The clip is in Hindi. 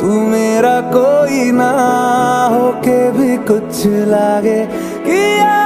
तू मेरा कोई ना होके भी कुछ लागे कि